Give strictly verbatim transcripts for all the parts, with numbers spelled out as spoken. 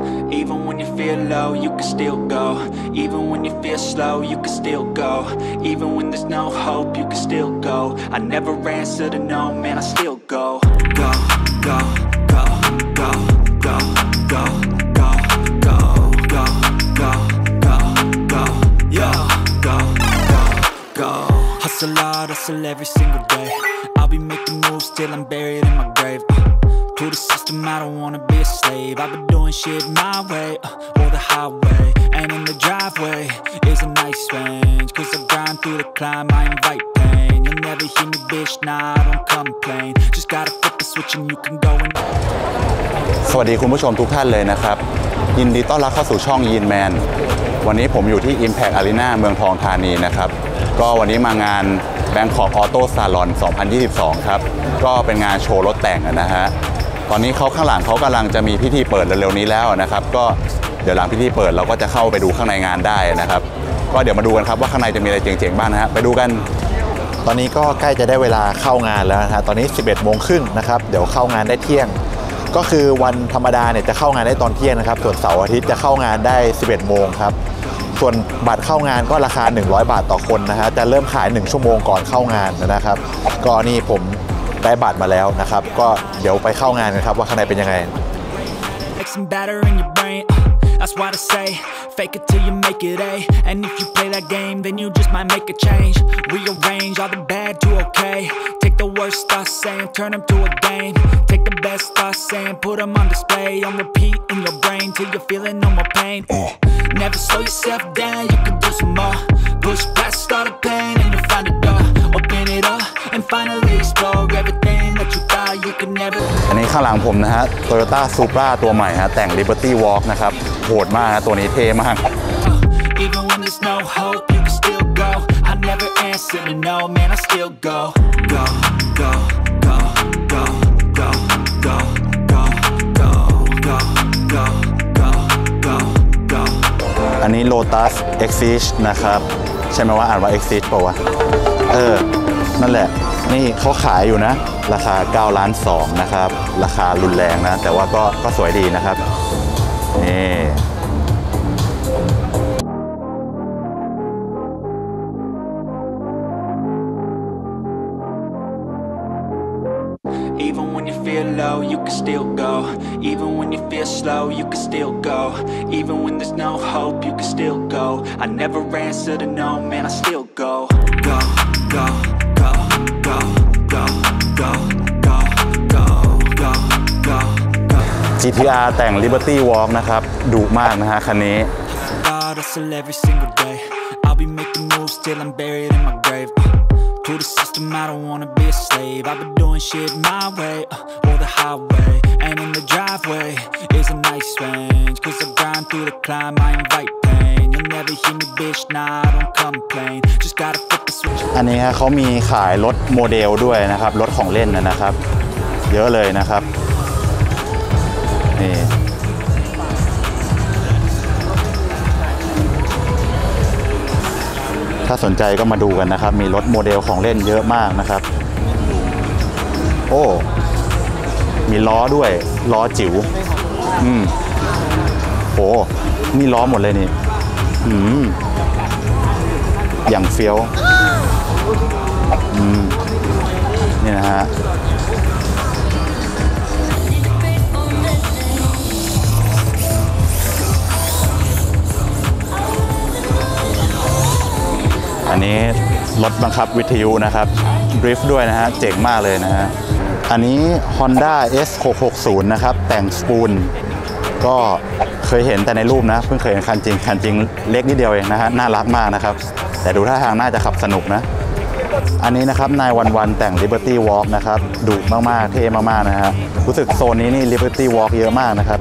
Even when you feel low, you can still go. Even when you feel slow, you can still go. Even when there's no hope, you can still go. I never answer to no, man, I still go. Go, go, go, go, go, go, go, go, go, go, go, go, yo, go, go, go. Hustle hard, hustle every single day. I'll be making moves till I'm buried in my grave. To the system, I don't wanna be a slave. I've been doing shit my way, uh, or the highway. And in the driveway is a nice range. Cause I grind through the climb, I invite pain. You'll never hear me, bitch, nah, I don't complain. Just gotta flip the switch and you can go and สวัสดีคุณผู้ชมทุกท่านเลยนะครับยินดีต้อนรับเข้าสู่ช่องยีนแมนวันนี้ผมอยู่ที่ Impact Arena เมืองทองธานีนะครับก็วันนี้มางาน Bangkok Auto Salon สองพันยี่สิบสองครับก็เป็นงานโชว์รถแต่งนะฮะตอนนี้เขาข้างหลังเขากำลังจะมีพิธีเปิดเร็วๆนี้แล้วนะครับก็เดี๋ยวหลังพิธีเปิดเราก็จะเข้าไปดูข้างในงานได้นะครับก็เดี๋ยวมาดูกันครับว่าข้างในจะมีอะไรเจ๋งๆบ้างนะฮะไปดูกันตอนนี้ก็ใกล้จะได้เวลาเข้างานแล้วนะฮะตอนนี้ สิบเอ็ดโมงครึ่งนะครับเดี๋ยวเข้างานได้เที่ยงก็คือวันธรรมดาเนี่ยจะเข้างานได้ตอนเที่ยงนะครับส่วนเสาร์อาทิตย์จะเข้างานได้ สิบเอ็ดโมงครับส่วนบัตรเข้างานก็ราคาหนึ่งร้อยบาทต่อคนนะฮะจะเริ่มขายหนึ่งชั่วโมงก่อนเข้างานนะครับก็นี่ผมได้บัตรมาแล้วนะครับก็เดี๋ยวไปเข้างานกันครับว่าข้างในเป็นยังไง That's what I say, fake it till you make it A. And if you play that game, then you just might make a change. Rearrange all the bad to okay. Take the worst thoughts saying, turn them to a game. Take the best thoughts saying, put them on display. On repeat in your brain till you're feeling no more pain. Never slow yourself down, you can do some more. Push past all the pain and you'll find a door. Open it up and finally explore everything that you thought you could never. อันนี้ข้างหลังผมนะฮะ Toyota Supra ตัวใหม่ฮะแต่ง Liberty Walk นะครับโหดมากนะตัวนี้เท่มาก Even when there's no hope, you can still go. I never answer to no, man, I still go. Go, go, go, go, go, go, go, go, go, go, go, go, go. อันนี้ Lotus Exige นะครับใช่ไหมว่าอ่านว่า Exige เปล่าวะเออนั่นแหละนี่เขาขายอยู่นะราคาเก้าล้านสองนะครับราคารุนแรงนะแต่ว่าก็ก็สวยดีนะครับนี่ Even when you feel low, you can still go. Even when you feel slow, you can still go. Even when there's no hope, you can still go. I never answer to no, man, I still go. Go, go, go, go, go, go, go, go, go, go, go. จี ที อาร์ แต่ง Liberty Walk นะครับดุมากนะฮะคันนี้ Hustle every single day. I'll be making moves till I'm buried in my grave. To the system, I don't wanna be a slave. I've been doing shit my way, uh, or the highway. And in the driveway is a nice range. Cause I grind through the climb, I invite pain. You'll never hear me, bitch, nah, I don't complain. Just gotta flip the switch. อันนี้ฮะเขามีขายรถโมเดลด้วยนะครับรถของเล่นนะครับเยอะเลยนะครับนี่ถ้าสนใจก็มาดูกันนะครับมีรถโมเดลของเล่นเยอะมากนะครับโอ้มีล้อด้วยล้อจิ๋วอืมโอ้นี่ล้อหมดเลยนี่อืมอย่างเฟี้ยวอืมนี่นะฮะอันนี้รถบังคับวิทยุนะครับดริฟต์ด้วยนะฮะเจ๋งมากเลยนะฮะอันนี้ Honda เอส หกหกศูนย์ นะครับแต่งสปูนก็เคยเห็นแต่ในรูปนะเพิ่งเคยเห็นคันจริงคันจริงเล็กนิดเดียวเองนะฮะน่ารักมากนะครับแต่ดูท่าทางน่าจะขับสนุกนะอันนี้นะครับนายวันวันแต่ง Liberty Walk นะครับดุมากๆเท่มากๆนะฮะรู้สึกโซนนี้นี่ Liberty Walk เยอะมากนะครับ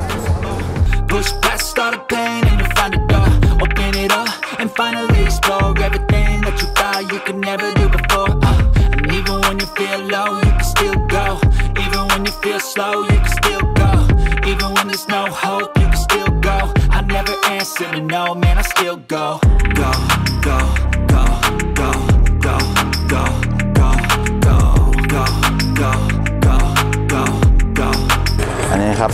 And finally explore everything that you thought you could never do before. Uh, and even when you feel low, you can still go. Even when you feel slow, you can still go. Even when there's no hope, you can still go. I never answer to no, man, I still go. Go, go, go, go, go, go, go, go, go, go, go, go, go. อันนี้ครับ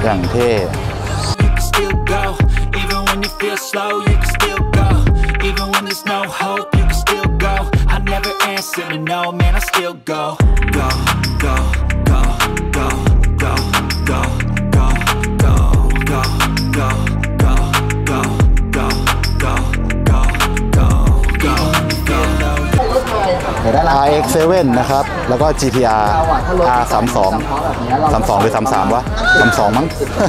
อย่างเท่ You can still go, even when you feel slow. You can still go, even when there's no hope. You can still go. I never answer to no, man. I still go, go, go, go, go, go, go, go, go, go, go, go, go, go, go, go, go, go. อาร์ เอ็กซ์ เซเว่น นะครับแล้วก็ จี ที อาร์ อาร์ สามสิบสอง สามสิบสองหรือสามสิบสามวะสามสิบสองมั้ง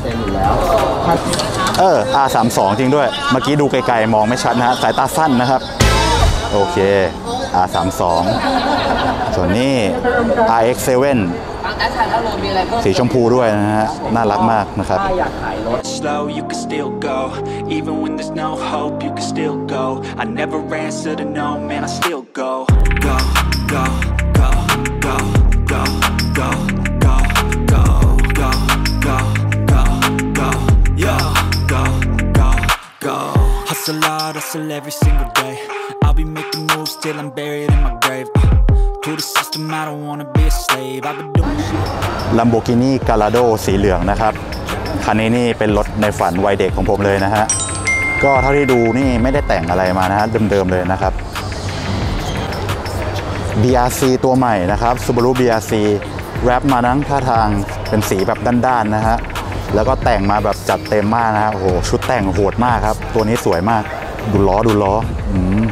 เออ อาร์ สามสิบสอง จริงด้วยเมื่อกี้ดูไกลๆมองไม่ชัดนะฮะสายตาสั้นนะครับโอเค อาร์ สามสิบสอง ส่วนนี้ อาร์ เอ็กซ์ เซเว่น สีชมพูด้วยนะฮะน่ารักมากนะครับ Slow, you can still go, even when there's no hope. You can still go. I never answer to no, man. I still go, go, go, go, go, go, go, go, go, go, go, go, go, yo, go, go, go. Hustle hard, hustle every single day. I'll be making moves till I'm buried in my grave. Uh, to the system, I don't wanna be a slave. I've been doing shit. Lamborghini Gallardo สีเหลืองนะครับคันนี้นี่เป็นรถในฝันวัยเด็กของผมเลยนะฮะก็เท่าที่ดูนี่ไม่ได้แต่งอะไรมานะฮะเดิมๆเลยนะครับ บี อาร์ ซี ตัวใหม่นะครับ Subaru บี อาร์ ซี แรปมานั่งท่าทางเป็นสีแบบด้านๆนะฮะแล้วก็แต่งมาแบบจัดเต็มมากนะฮะโอ้โหชุดแต่งโหดมากครับตัวนี้สวยมากดูล้อดูล้ออืม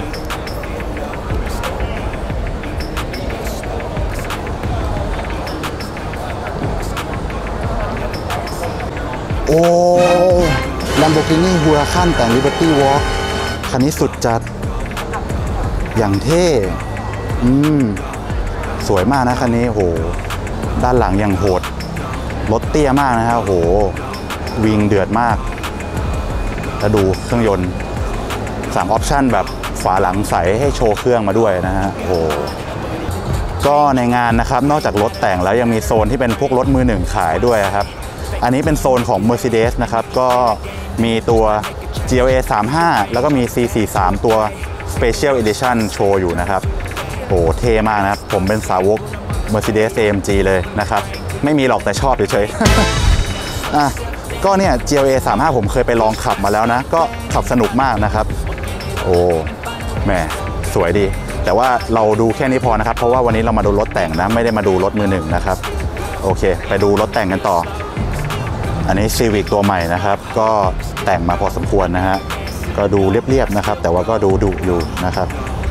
โอ้ Lamborghini Huracan แต่ง Liberty Walk คันนี้สุดจัดอย่างเท่อืมสวยมากนะคันนี้โหด้านหลังยังโหดรถเตี้ยมากนะฮะโหวิงเดือดมากแล้วดูเครื่องยนต์สามออปชั่นแบบฝาหลังใสให้โชว์เครื่องมาด้วยนะฮะโหก็ในงานนะครับนอกจากรถแต่งแล้วยังมีโซนที่เป็นพวกรถมือหนึ่งขายด้วยครับอันนี้เป็นโซนของ Mercedes นะครับก็มีตัว จี แอล เอ สามสิบห้า แล้วก็มี ซี สี่สิบสาม ตัว Special Edition โชว์อยู่นะครับโหเท่มากนะครับผมเป็นสาวก Mercedes เอ เอ็ม จี เลยนะครับไม่มีหรอกแต่ชอบเฉยๆอ่ะก็เนี่ย จี แอล เอ สามสิบห้า ผมเคยไปลองขับมาแล้วนะก็ขับสนุกมากนะครับโอ้แหมสวยดีแต่ว่าเราดูแค่นี้พอนะครับเพราะว่าวันนี้เรามาดูรถแต่งนะไม่ได้มาดูรถมือหนึ่งนะครับโอเคไปดูรถแต่งกันต่ออันนี้ Civic ตัวใหม่นะครับก็แต่งมาพอสมควรนะฮะก็ดูเรียบๆนะครับแต่ว่าก็ดูดุอยู่นะครับ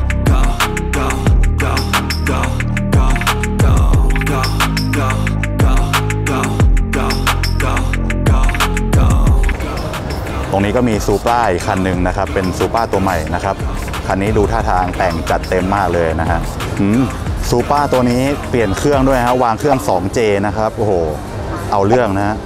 ตรงนี้ก็มีซูเปอร์อีกคันหนึ่งนะครับเป็นซูเปอร์ตัวใหม่นะครับคันนี้ดูท่าทางแต่งจัดเต็มมากเลยนะฮะซูเปอร์ตัวนี้เปลี่ยนเครื่องด้วยฮะวางเครื่อง ทู เจ นะครับโอ้โหเอาเรื่องนะฮะ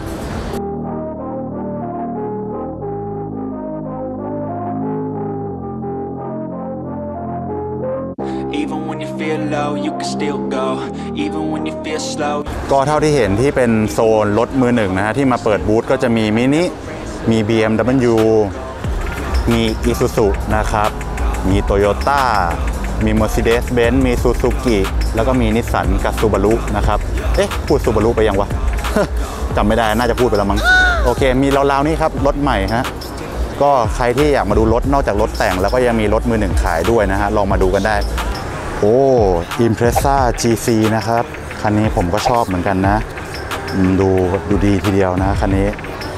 ก็เท่าที่เห็นที่เป็นโซนรถมือหนึ่งนะฮะที่มาเปิดบูธก็จะมีมินิมี บี เอ็ม ดับเบิลยู มี Isuzu นะครับมี Toyota มี Mercedes-Benz มี Suzuki แล้วก็มี Nissan กับ Subaru นะครับเอ๊ะพูด Subaru ไปยังวะ จำไม่ได้น่าจะพูดไปแล้วมั้งโอเคมีราวๆนี้ครับรถใหม่ฮะก็ใครที่อยากมาดูรถนอกจากรถแต่งแล้วก็ยังมีรถมือหนึ่งขายด้วยนะฮะลองมาดูกันได้โอ้ Impreza จี ซี นะครับคันนี้ผมก็ชอบเหมือนกันนะดูดูดีทีเดียวนะคันนี้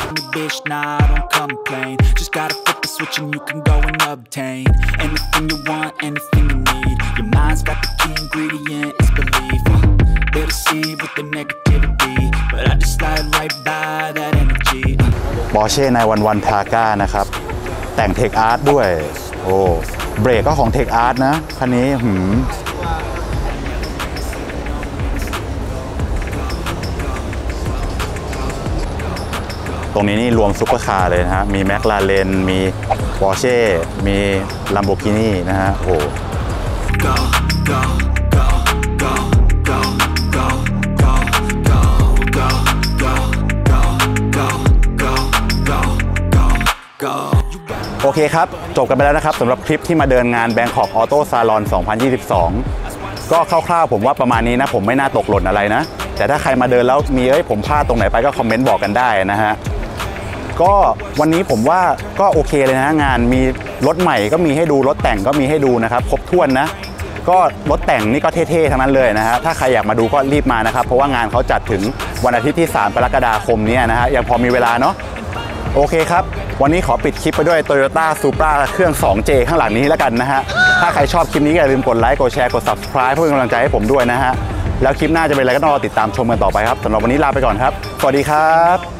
Porsche ไนน์วันวัน Targa นะครับแต่ง Tech Art ด้วยโอ้เบรกก็ของ Tech Art นะคันนี้หืมตรงนี้นี่รวมซุปเปอร์คาร์เลยนะฮะมีแมคลาเรนมี Porsche มี Lamborghini นะฮะโอ้โอเคครับจบกันไปแล้วนะครับสำหรับคลิปที่มาเดินงาน Bangkok Auto Salon สองพันยี่สิบสองก็คร่าวๆผมว่าประมาณนี้นะผมไม่น่าตกหล่นอะไรนะแต่ถ้าใครมาเดินแล้วมีเอ้ยผมพลาดตรงไหนไปก็คอมเมนต์บอกกันได้นะฮะก็วันนี้ผมว่าก็โอเคเลยนะงานมีรถใหม่ก็มีให้ดูรถแต่งก็มีให้ดูนะครับครบถ้วนนะก็รถแต่งนี่ก็เท่ๆทั้งนั้นเลยนะฮะถ้าใครอยากมาดูก็รีบมานะครับเพราะว่างานเขาจัดถึงวันอาทิตย์ที่สามกรกฎาคมนี้นะฮะยังพอมีเวลาเนาะโอเคครับวันนี้ขอปิดคลิปไปด้วย Toyota Supra เครื่อง สองเจ ข้างหลังนี้แล้วกันนะฮะถ้าใครชอบคลิปนี้อย่าลืมกดไลค์กดแชร์กด Subscribe เพื่อเป็นกำลังใจให้ผมด้วยนะฮะแล้วคลิปหน้าจะเป็นอะไรก็ต้องรอติดตามชมกันต่อไปครับสำหรับวันนี้ลาไปก่อนครับสวัสดีครับ